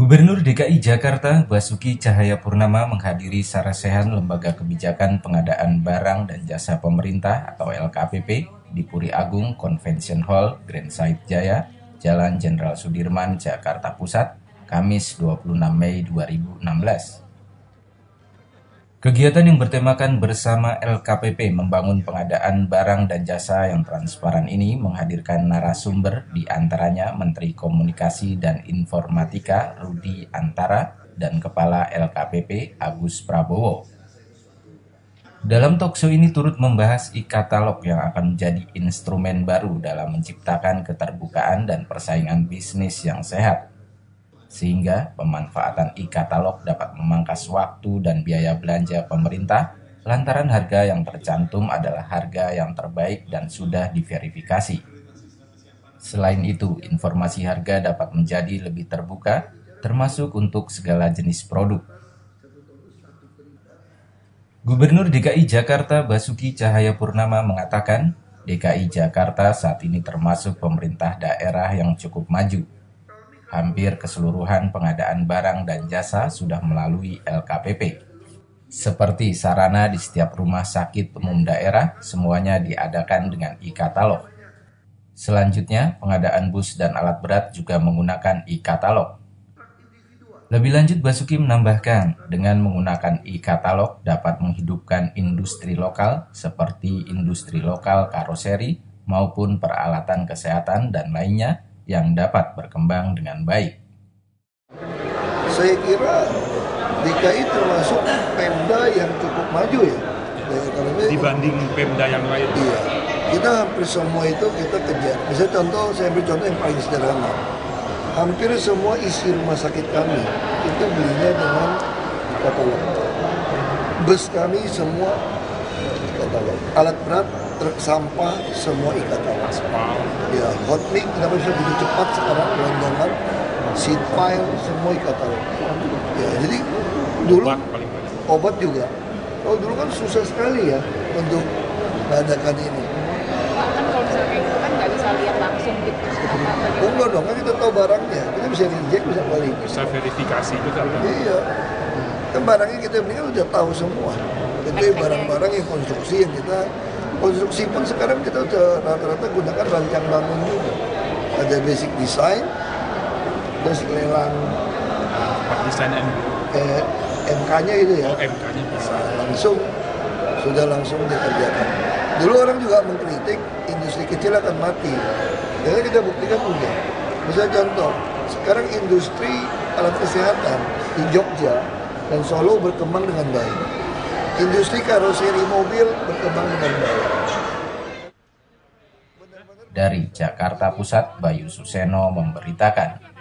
Gubernur DKI Jakarta Basuki Cahayapurnama menghadiri sarasehan Lembaga Kebijakan Pengadaan Barang dan Jasa Pemerintah atau LKPP di Puri Agung Convention Hall, Grand Site Jaya, Jalan Jenderal Sudirman, Jakarta Pusat, Kamis 26 Mei 2016. Kegiatan yang bertemakan bersama LKPP membangun pengadaan barang dan jasa yang transparan ini menghadirkan narasumber di antaranya Menteri Komunikasi dan Informatika Rudi Antara dan Kepala LKPP Agus Prabowo. Dalam talkshow ini turut membahas e-katalog yang akan menjadi instrumen baru dalam menciptakan keterbukaan dan persaingan bisnis yang sehat, sehingga pemanfaatan e-katalog dapat memangkas waktu dan biaya belanja pemerintah lantaran harga yang tercantum adalah harga yang terbaik dan sudah diverifikasi. Selain itu, informasi harga dapat menjadi lebih terbuka, termasuk untuk segala jenis produk. Gubernur DKI Jakarta Basuki Cahayapurnama mengatakan, DKI Jakarta saat ini termasuk pemerintah daerah yang cukup maju. Hampir keseluruhan pengadaan barang dan jasa sudah melalui LKPP. Seperti sarana di setiap rumah sakit umum daerah, semuanya diadakan dengan e-katalog. Selanjutnya, pengadaan bus dan alat berat juga menggunakan e-katalog. Lebih lanjut, Basuki menambahkan, dengan menggunakan e-katalog dapat menghidupkan industri lokal seperti industri lokal karoseri maupun peralatan kesehatan dan lainnya yang dapat berkembang dengan baik. Saya kira DKI termasuk Pemda yang cukup maju ya. Dibanding Pemda yang lain. Iya, kita hampir semua itu kita kejar. Misalnya contoh, saya ambil contoh yang paling sederhana. Hampir semua isi rumah sakit kami itu belinya dengan e-katalog. Bus kami semua e-katalog. Alat berat, truk sampah, semua e-katalog. Ya, hot mix kenapa bisa begitu cepat sekarang gelondongan, seat pile, semua e-katalog. Ya, jadi dulu obat juga. Oh, dulu kan susah sekali ya untuk mengadakan ini. Kan kalau misalnya kayak gitu kan nggak bisa lihat langsung gitu. Oh, enggak dong, kan kita tahu barangnya. Kita bisa reject, bisa balik. Bisa verifikasi juga kan? Iya. Kan barangnya kita beli kan udah tahu semua. Itu barang-barang yang konstruksi yang kita konstruksi pun sekarang kita udah rata-rata gunakan rancang bangun juga. Ada basic design, terus lelang Desain MK-nya itu ya. Oh, MK-nya bisa. Langsung dikerjakan. Dulu orang juga mengkritik industri kecil akan mati. Jadi kita buktikan enggak. Misalnya contoh, sekarang industri alat kesehatan di Jogja dan Solo berkembang dengan baik. Industri karoseri mobil berkembang dengan baik. Dari Jakarta Pusat, Bayu Suseno memberitakan.